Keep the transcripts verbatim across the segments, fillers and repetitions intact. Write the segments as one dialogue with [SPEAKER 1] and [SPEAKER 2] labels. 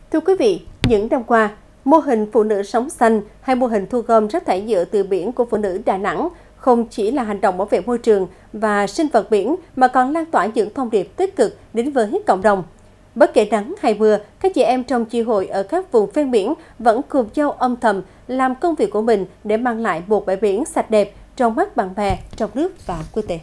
[SPEAKER 1] Thưa quý vị, những năm qua, mô hình phụ nữ sống xanh hay mô hình thu gom rác thải nhựa từ biển của phụ nữ Đà Nẵng không chỉ là hành động bảo vệ môi trường và sinh vật biển mà còn lan tỏa những thông điệp tích cực đến với cộng đồng. Bất kể nắng hay mưa, các chị em trong chi hội ở các vùng ven biển vẫn cùng nhau âm thầm làm công việc của mình để mang lại một bãi biển sạch đẹp trong mắt bạn bè trong nước và quốc tế.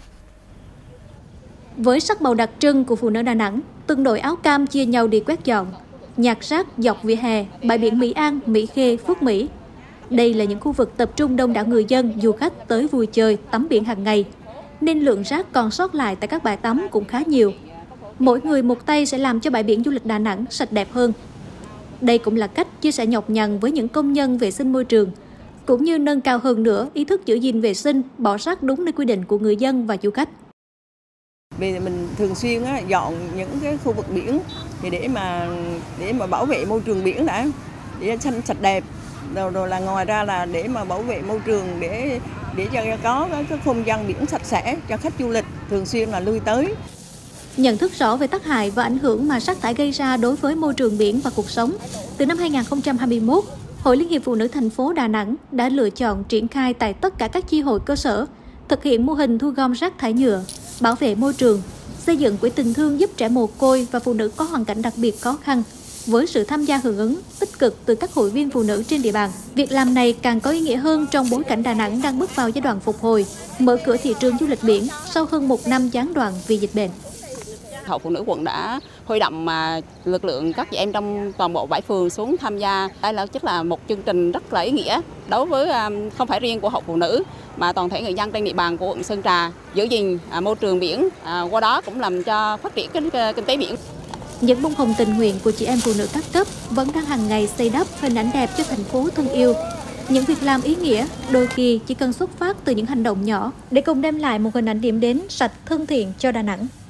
[SPEAKER 2] Với sắc màu đặc trưng của phụ nữ Đà Nẵng, từng đội áo cam chia nhau đi quét dọn, nhặt rác dọc vỉa hè, bãi biển Mỹ An, Mỹ Khê, Phước Mỹ. Đây là những khu vực tập trung đông đảo người dân, du khách tới vui chơi, tắm biển hàng ngày, nên lượng rác còn sót lại tại các bãi tắm cũng khá nhiều. Mỗi người một tay sẽ làm cho bãi biển du lịch Đà Nẵng sạch đẹp hơn. Đây cũng là cách chia sẻ nhọc nhằn với những công nhân vệ sinh môi trường, cũng như nâng cao hơn nữa ý thức giữ gìn vệ sinh, bỏ rác đúng nơi quy định của người dân và du khách.
[SPEAKER 3] Vì mình thường xuyên á, dọn những cái khu vực biển thì để mà để mà bảo vệ môi trường biển đã, để xanh sạch đẹp. Rồi, rồi là ngoài ra là để mà bảo vệ môi trường để để cho có cái không gian biển sạch sẽ cho khách du lịch thường xuyên là lui tới.
[SPEAKER 2] Nhận thức rõ về tác hại và ảnh hưởng mà rác thải gây ra đối với môi trường biển và cuộc sống, từ năm hai nghìn không trăm hai mươi mốt, Hội Liên hiệp Phụ nữ thành phố Đà Nẵng đã lựa chọn triển khai tại tất cả các chi hội cơ sở, thực hiện mô hình thu gom rác thải nhựa, bảo vệ môi trường, xây dựng quỹ tình thương giúp trẻ mồ côi và phụ nữ có hoàn cảnh đặc biệt khó khăn. Với sự tham gia hưởng ứng tích cực từ các hội viên phụ nữ trên địa bàn, việc làm này càng có ý nghĩa hơn trong bối cảnh Đà Nẵng đang bước vào giai đoạn phục hồi, mở cửa thị trường du lịch biển sau hơn một năm gián đoạn vì dịch bệnh.
[SPEAKER 4] Hội Phụ nữ quận đã huy động mà lực lượng các chị em trong toàn bộ bảy phường xuống tham gia. Đây là chắc là một chương trình rất là ý nghĩa đối với không phải riêng của Hội Phụ nữ mà toàn thể người dân trên địa bàn của quận Sơn Trà, giữ gìn môi trường biển, qua đó cũng làm cho phát triển kinh, kinh tế biển.
[SPEAKER 2] Những bông hồng tình nguyện của chị em phụ nữ các cấp vẫn đang hàng ngày xây đắp hình ảnh đẹp cho thành phố thân yêu. Những việc làm ý nghĩa đôi khi chỉ cần xuất phát từ những hành động nhỏ để cùng đem lại một hình ảnh điểm đến sạch thân thiện cho Đà Nẵng.